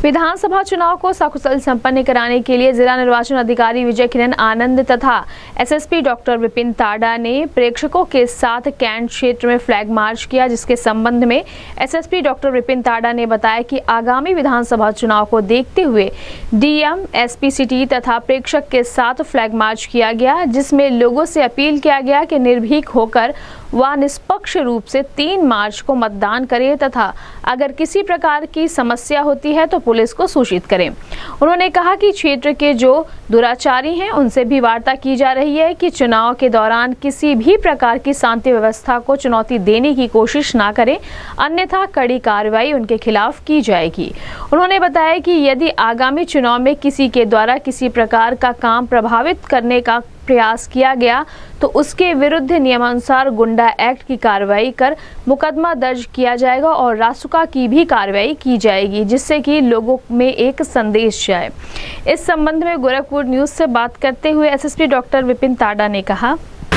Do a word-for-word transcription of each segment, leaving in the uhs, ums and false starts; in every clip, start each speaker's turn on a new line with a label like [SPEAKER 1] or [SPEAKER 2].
[SPEAKER 1] विधानसभा चुनाव को सकुशल संपन्न कराने के लिए जिला निर्वाचन अधिकारी विजय किरण आनंद तथा एसएसपी डॉक्टर विपिन ताड़ा ने प्रेक्षकों के साथ कैंट क्षेत्र में फ्लैग मार्च किया, जिसके संबंध में एसएसपी डॉक्टर विपिन ताड़ा ने बताया कि आगामी विधानसभा चुनाव को देखते हुए डीएम, एसपी सिटी तथा प्रेक्षक के साथ फ्लैग मार्च किया गया, जिसमें लोगों से अपील किया गया कि निर्भीक होकर व निष्पक्ष रूप से तीन मार्च को मतदान करें तथा अगर किसी प्रकार की समस्या होती है तो पुलिस को सूचित करें। उन्होंने कहा कि क्षेत्र के जो दुराचारी हैं उनसे भी वार्ता की जा रही है कि चुनाव के दौरान किसी भी प्रकार की शांति व्यवस्था को चुनौती देने की कोशिश ना करें, अन्यथा कड़ी कार्रवाई उनके खिलाफ की जाएगी। उन्होंने बताया कि यदि आगामी चुनाव में किसी के द्वारा किसी प्रकार का काम प्रभावित करने का प्रयास किया गया तो उसके विरुद्ध नियमानुसार गुंडा एक्ट की कार्रवाई कर मुकदमा दर्ज किया जाएगा और रासुका की भी कार्रवाई की जाएगी, जिससे कि लोगों में एक संदेश जाए। इस संबंध में गोरखपुर न्यूज से बात करते हुए एसएसपी डॉक्टर विपिन ताड़ा ने कहा,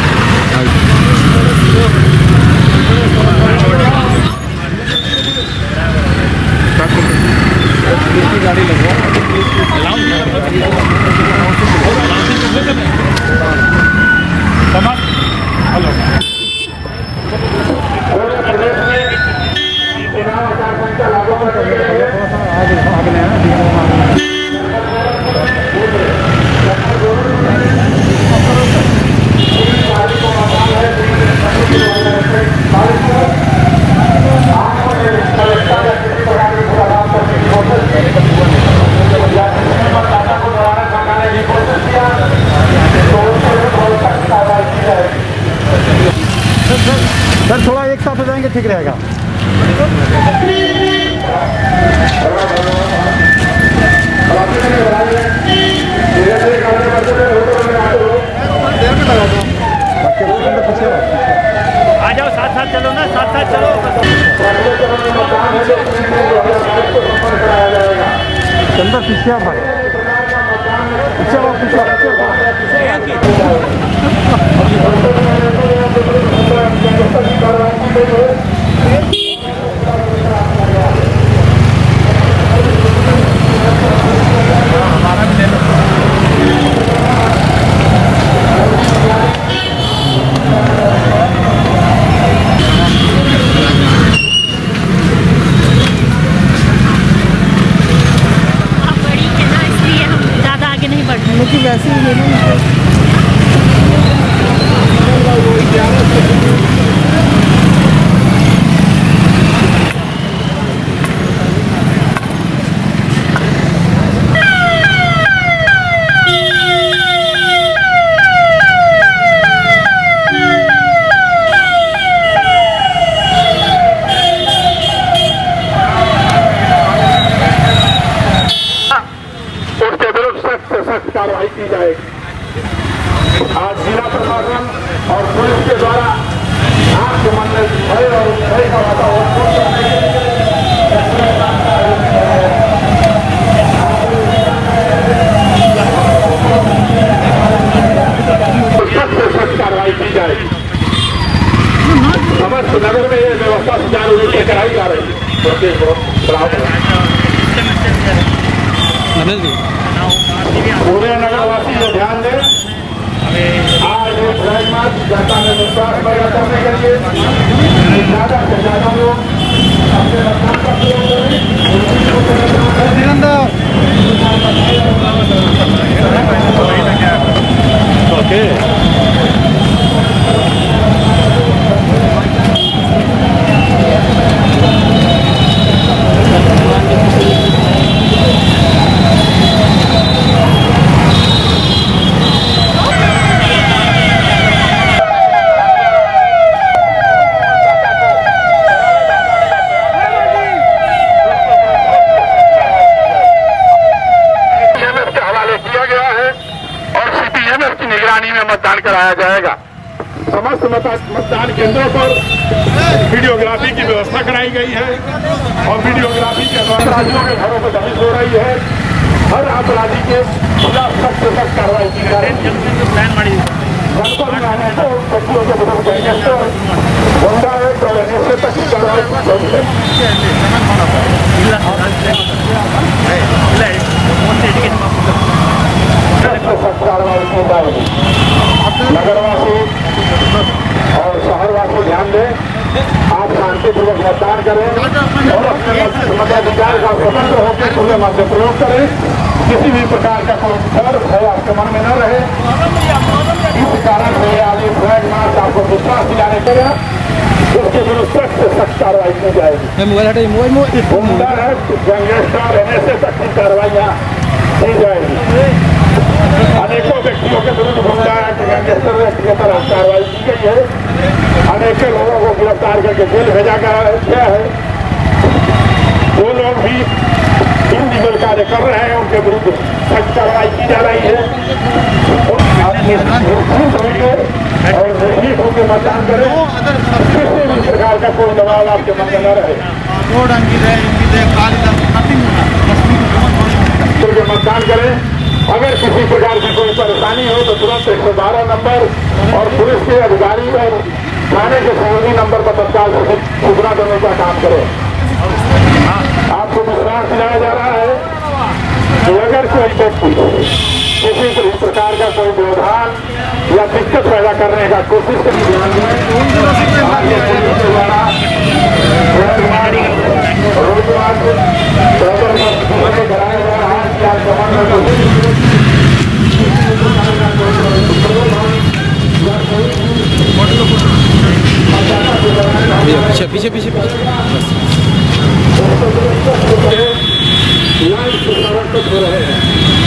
[SPEAKER 2] सर थोड़ा एक साथ हो जाएंगे ठीक रहेगा।
[SPEAKER 3] आ जाओ, साथ साथ चलो ना, साथ साथ चलो।
[SPEAKER 2] चंदा पीछे भाई, पीछे आओ, पीछे लेकिन वैसे ही है ना।
[SPEAKER 4] कार्रवाई की जाएगी। आज जिला प्रशासन और पुलिस के द्वारा आपके मन में भय और भय का वातावरण सख्त से सख्त कार्रवाई की जाएगी। समस्त नगर में यह व्यवस्था सुचारू रूप से कराई जा रही है। पूरे नगरवासी को ध्यान दें, आज ये फ्लैग मार्च जनता में विश्वास पैदा करने के लिए ज्यादा से ज्यादा लोग अपने मतदान का प्रयोग करें। निगरानी में मतदान कराया जाएगा। समस्त मतदान केंद्रों पर वीडियोग्राफी की व्यवस्था कराई गई है और वीडियोग्राफी के द्वारा अपराधियों के घरों पर दबिश हो रही है। हर अपराधी के खिलाफ सख्त से सख्त कार्रवाई की जा रही है। कार्रवाई स्वतंत्र होकर खुले मन से प्रयोग करें। किसी भी प्रकार का कोई डर भय आपके मन में न रहे। इस कारण से आज ये फ्लैग मार्च आपको विश्वास दिलाने के लिए उसके विरुद्ध सख्त से सख्त कार्रवाई की जाएगी। गुंडा है, गैंगस्टर, ऐसे सख्त कार्रवाइयाँ की जाएगी। अनेकों व्यक्तियों के विरुद्ध गुंडा एक्ट, गैंगस्टर एक्ट की तरह कार्रवाई की गई है। अनेकों लोगों को गिरफ्तार करके जेल भेजा गया है। जो लोग भी इलीगल कार्य कर रहे हैं उनके विरुद्ध सख्त कार्रवाई की जा रही है। और निर्भीक होकर मतदान करें। किसी भी प्रकार का कोई दबाव आपके मन में न रहे। तो मतदान करें। अगर किसी प्रकार की कोई परेशानी हो तो तुरंत एक सौ बारह नंबर और पुलिस के अधिकारी और थाने के सहयोगी नंबर पर तत्काल सूचना देने का काम करें। आपको विश्वास दिलाया जा रहा है कि अगर कोई व्यक्ति किसी भी प्रकार का कोई व्यवधान या दिक्कत पैदा करने का कोशिश करें
[SPEAKER 5] पीछे पीछे पीछे पीछे
[SPEAKER 4] हो रहे हैं।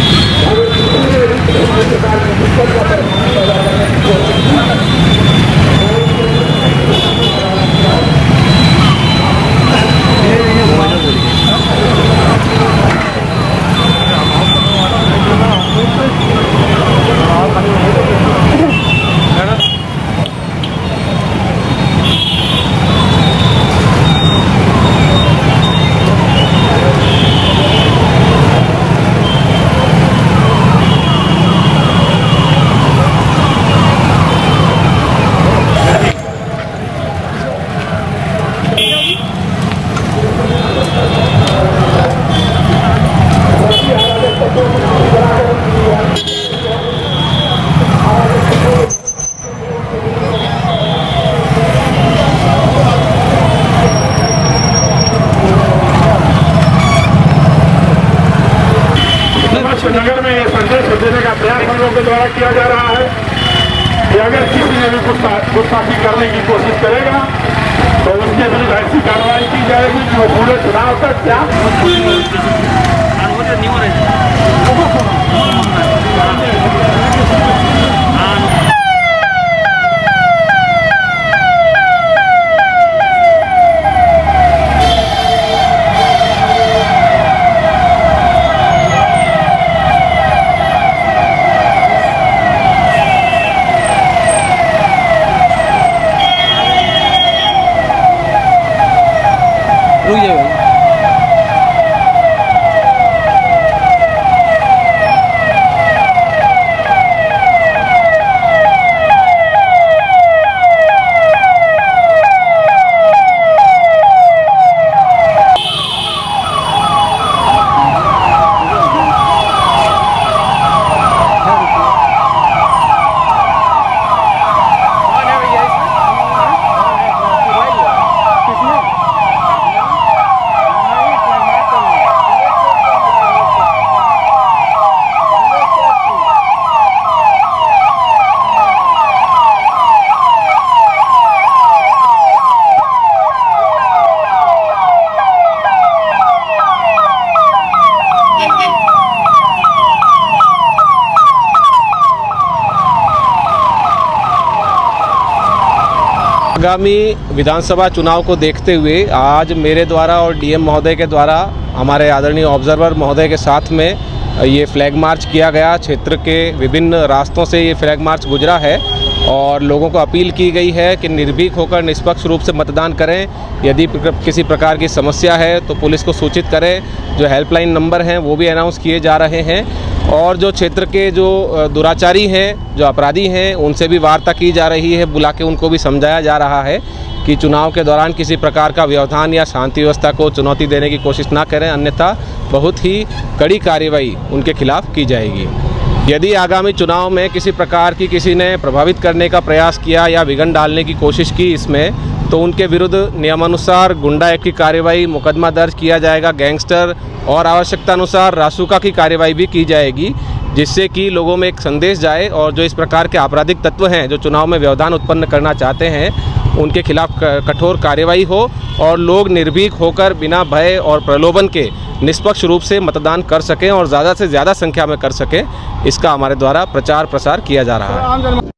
[SPEAKER 4] नगर में ये संदेश देने का प्रयास हम लोगों के द्वारा किया जा रहा है कि अगर किसी ने भी गुस्ताखी करने की कोशिश करेगा तो उसके विरुद्ध ऐसी कार्रवाई की जाएगी कि वो पूरे चुनाव तक क्या
[SPEAKER 5] आगामी विधानसभा चुनाव को देखते हुए आज मेरे द्वारा और डीएम महोदय के द्वारा हमारे आदरणीय ऑब्जर्वर महोदय के साथ में ये फ्लैग मार्च किया गया। क्षेत्र के विभिन्न रास्तों से ये फ्लैग मार्च गुजरा है और लोगों को अपील की गई है कि निर्भीक होकर निष्पक्ष रूप से मतदान करें। यदि किसी प्रकार की समस्या है तो पुलिस को सूचित करें। जो हेल्पलाइन नंबर हैं वो भी अनाउंस किए जा रहे हैं और जो क्षेत्र के जो दुराचारी हैं, जो अपराधी हैं, उनसे भी वार्ता की जा रही है। बुला के उनको भी समझाया जा रहा है कि चुनाव के दौरान किसी प्रकार का व्यवधान या शांति व्यवस्था को चुनौती देने की कोशिश ना करें, अन्यथा बहुत ही कड़ी कार्रवाई उनके खिलाफ की जाएगी। यदि आगामी चुनाव में किसी प्रकार की किसी ने प्रभावित करने का प्रयास किया या विघ्न डालने की कोशिश की इसमें, तो उनके विरुद्ध नियमानुसार गुंडा एक्ट की कार्रवाई, मुकदमा दर्ज किया जाएगा, गैंगस्टर और आवश्यकता अनुसार रासुका की कार्रवाई भी की जाएगी, जिससे कि लोगों में एक संदेश जाए और जो इस प्रकार के आपराधिक तत्व हैं जो चुनाव में व्यवधान उत्पन्न करना चाहते हैं उनके खिलाफ कठोर कार्रवाई हो और लोग निर्भीक होकर बिना भय और प्रलोभन के निष्पक्ष रूप से मतदान कर सकें और ज़्यादा से ज़्यादा संख्या में कर सकें। इसका हमारे द्वारा प्रचार प्रसार किया जा रहा है।